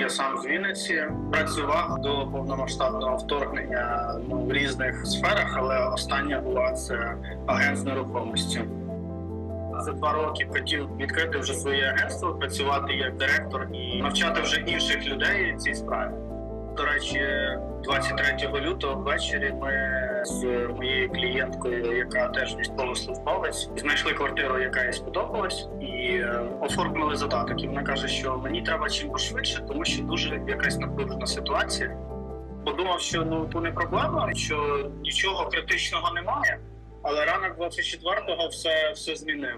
Я сам з Вінниці, працював до повномасштабного вторгнення в різних сферах, але остання була це агент з нерухомості. За 2 роки хотів відкрити вже своє агентство, працювати як директор і навчати вже інших людей цій справі. До речі, 23 лютого ввечері ми з моєю клієнткою, яка теж військовослужбовець, знайшли квартиру, яка їй сподобалась, і оформили задаток. І вона каже, що мені треба чим пошвидше, тому що дуже якась напружена ситуація. Подумав, що то не проблема, що нічого критичного немає, але ранок 24-го все змінив.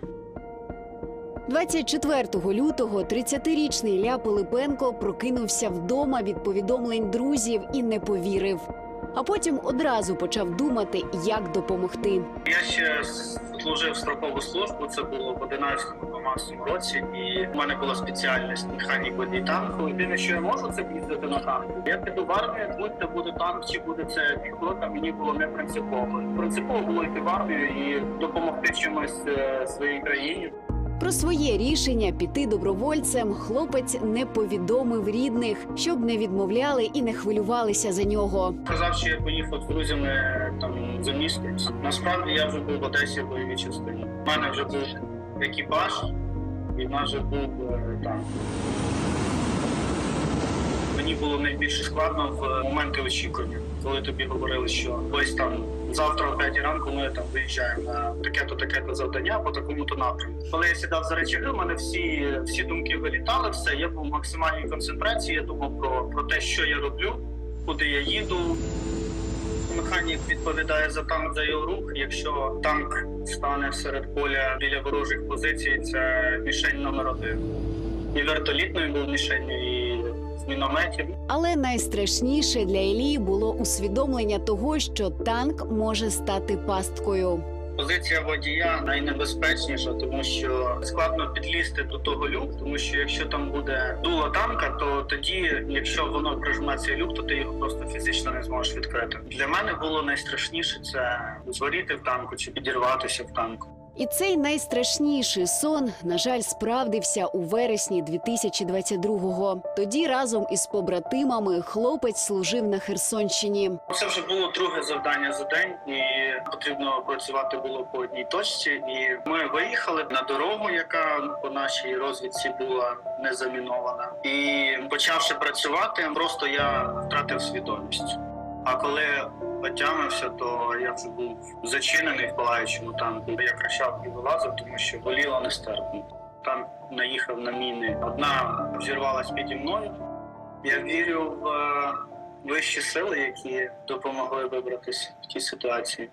24 лютого 30-річний Ілля Пилипенко прокинувся вдома від повідомлень друзів і не повірив. А потім одразу почав думати, як допомогти. Я ще служив строкову службу, це було в 11-12 році, і в мене була спеціальність механік водій танку. Єдине, що я можу, це їздити на танку. Я піду в армію, будь-то буде танк, чи буде це піхота, мені було не принципово. Принципово було йти в армію і допомогти чимось своїй країні. Про своє рішення піти добровольцем хлопець не повідомив рідних, щоб не відмовляли і не хвилювалися за нього. Казав, що я поїхав з друзями за місяць. Насправді я вже був в Одесі в бойовій частині. У мене вже був екіпаж, і в нас вже був танк. Мені було найбільше складно в моменти очікування, коли тобі говорили, що ось там завтра о 5 ранку ми там виїжджаємо на таке-то завдання по такому-то напрямку. Коли я сідав за речаги, у мене всі думки вилітали, все. Я був в максимальній концентрації, я думав про те, що я роблю, куди я їду. Механік відповідає за танк, за його рух. Якщо танк стане серед поля біля ворожих позицій, це мішень номер 1. І вертолітною був мішенью, і з мінометів. Але найстрашніше для Іллі було усвідомлення того, що танк може стати пасткою. Позиція водія найнебезпечніша, тому що складно підлізти до того люку, тому що якщо там буде дуло танка, то тоді, якщо воно прижме цей люк, то ти його просто фізично не зможеш відкрити. Для мене було найстрашніше це згоріти в танку чи підірватися в танку. І цей найстрашніший сон, на жаль, справдився у вересні 2022-го. Тоді разом із побратимами хлопець служив на Херсонщині. Це вже було друге завдання за день, і потрібно працювати було по одній точці. І ми виїхали на дорогу, яка по нашій розвідці була не замінована. І почавши працювати, просто я втратив свідомість. А коли отямився, то я вже був зачинений в палаючому танку. Я кричав і вилазив, тому що боліло нестерпно. Танк наїхав на міни. Одна взірвалась піді мною. Я вірю в вищі сили, які допомогли вибратися в тій ситуації.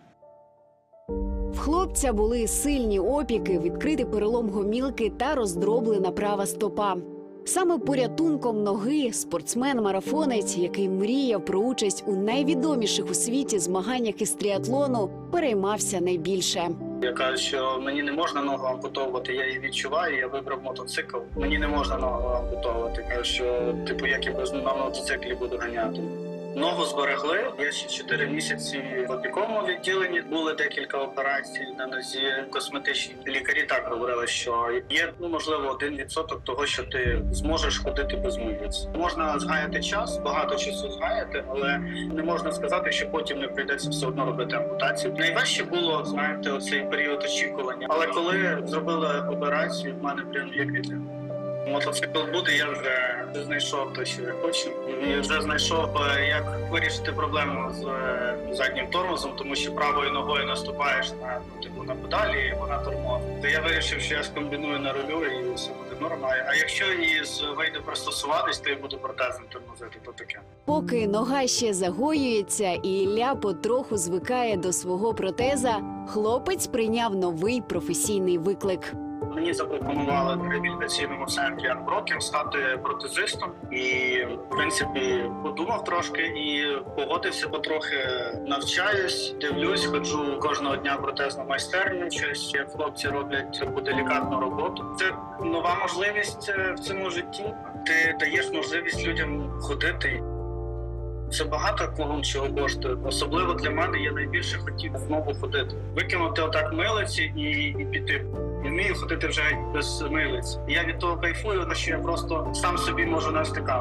В хлопця були сильні опіки, відкритий перелом гомілки та роздроблена права стопа. Саме порятунком ноги спортсмен-марафонець, який мріяв про участь у найвідоміших у світі змаганнях із тріатлону, переймався найбільше. Я кажу, що мені не можна ногу ампутовувати, я її відчуваю, я вибрав мотоцикл. Мені не можна ногу ампутовувати. Кажу, що як я без на мотоциклі буду ганяти. Ногу зберегли, я ще 4 місяці в опіковому відділенні, були декілька операцій на нозі, косметичні. Лікарі так говорили, що є, можливо, 1% того, що ти зможеш ходити без милиць. Можна згаяти час, багато часу згаяти, але не можна сказати, що потім не прийдеться все одно робити ампутацію. Найважче було, знаєте, оцей період очікування. Але коли зробили операцію, в мене прям як відлив. Мотоцикл буде, я вже знайшов те, що я хочу. І вже знайшов, як вирішити проблему з заднім тормозом, тому що правою ногою наступаєш на педалі, і вона тормозить. То я вирішив, що я скомбіную на рулю і все буде нормально. А якщо вийде пристосуватись, то я буду протезом тормозити, то таке. Поки нога ще загоюється і Ілля потроху звикає до свого протеза, хлопець прийняв новий професійний виклик. Мені запропонували в реабілітаційному центрі Арброкер стати протезистом. І, в принципі, подумав трошки і погодився потрохи. Навчаюсь, дивлюсь, ходжу кожного дня в протезну майстерню. Щось, як хлопці роблять таку делікатну роботу. Це нова можливість в цьому житті. Ти даєш можливість людям ходити. Це багато кого чого коштує. Особливо для мене я найбільше хотів знову ходити. Викинути отак милиці і піти. Я вмію ходити вже без милиць. Я від того кайфую, що я просто сам собі можу нести каву.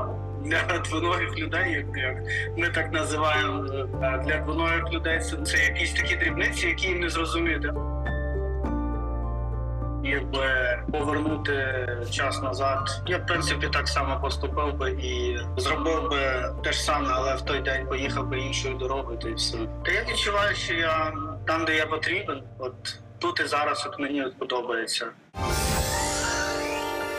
для двоногих людей, як ми так називаємо, для двоногих людей це якісь такі дрібниці, які їм не зрозуміти. Якби повернути час назад, я в принципі так само поступив би і зробив би те ж саме, але в той день поїхав би іншою дорогою, то і все. Та я відчуваю, що я там, де я потрібен, от тут і зараз от мені подобається.